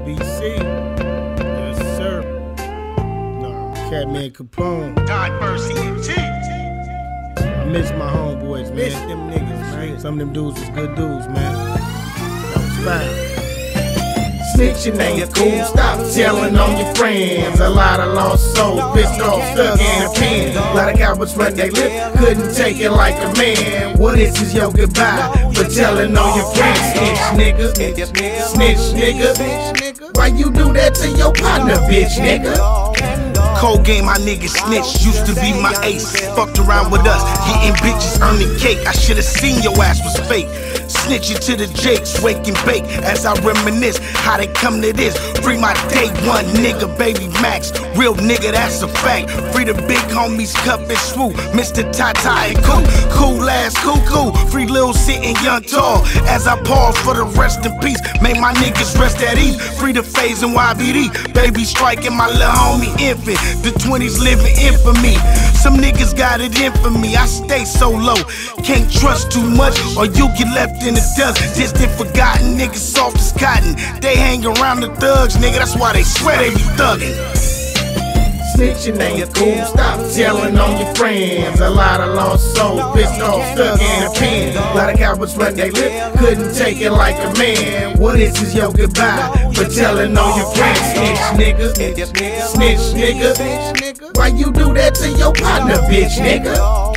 BC. Yes, sir. Catman Capone. God mercy and G. I miss my homeboys, man. Miss them niggas, man. Some of them dudes was good dudes, man. That was fine. Snitching ain't cool, stop telling on your friends. A lot of lost souls, pissed off, stuck in a pen. A lot of cowards run their lip, couldn't take it like a man. Well, this is your goodbye for telling on your friends. Snitch nigga, snitch nigga. Why you do that to your partner, bitch nigga? Cold game, my nigga snitch, used to be my ace. Fucked around with us, getting bitches, earning cake. I should've seen your ass was fake. Snitching to the jakes, wake and bake as I reminisce how they come to this. Free my day one nigga, baby Max. Real nigga, that's a fact. Free the big homies, Cup and Swoop, Mr. Tata and Cool. Cool ass, cool. Free Lil sitting young tall as I pause for the rest in peace. Make my niggas rest at ease. Free the phase and YBD. Baby striking my little homie infant. The 20s living infamy. Some niggas got it in for me. I stay so low. Can't trust too much or you get left in the dust. Distant forgotten niggas soft as cotton. They hang around the thugs, nigga. That's why they swear they be thugging. Snitching ain't cool, stop telling on your friends. A lot of lost souls, pissed off, stuck in a pen. A lot of cowards run their lip, couldn't take it like a man. Well, this is your goodbye for telling on your friends. Snitch nigga. Why you do that to your partner, bitch nigga?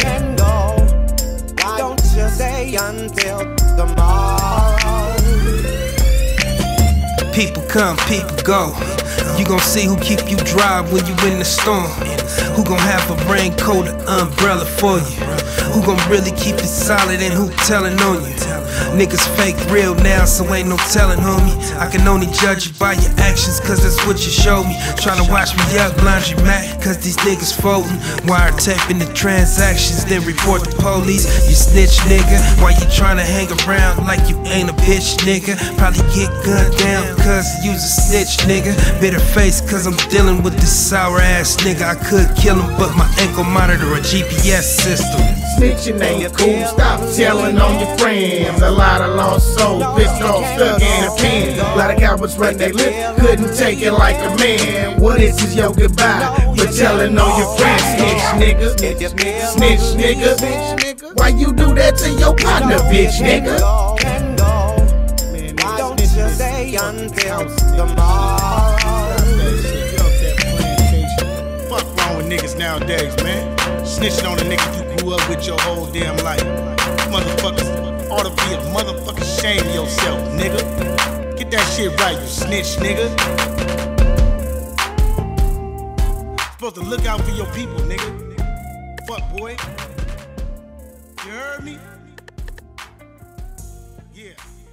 Why don't you stay until tomorrow? People come, people go. You gon' see who keep you dry when you in the storm. Who gon' have a raincoat or umbrella for you? Who gon' really keep it solid and who tellin' on you? Niggas fake real now, so ain't no tellin', homie. I can only judge you by your actions, cause that's what you show me. Tryna watch me up, laundromat, cause these niggas folding. Wiretapping the transactions, then report the police. You snitch, nigga. Why you tryna hang around like you ain't a bitch, nigga? Probably get gunned down, cause you's a snitch, nigga. Bitter face, cause I'm dealing with this sour ass nigga. I could kill him, but my ankle monitor a GPS system. Snitching ain't cool, stop telling on your friends. A lot of lost souls, pissed off, stuck in a pen. A lot of cowards run their lip, couldn't take it like a man. Well, this is your goodbye for telling on your friends. Snitch nigga. Why you do that to your partner, bitch nigga? Why don't you stay until tomorrow? Fuck wrong with niggas nowadays, man. Snitching on a nigga you grew up with your whole damn life. Motherfuckers ought to be a motherfucking shame of yourself, nigga. Get that shit right, you snitch, nigga. Supposed to look out for your people, nigga. Fuck, boy. You heard me? Yeah.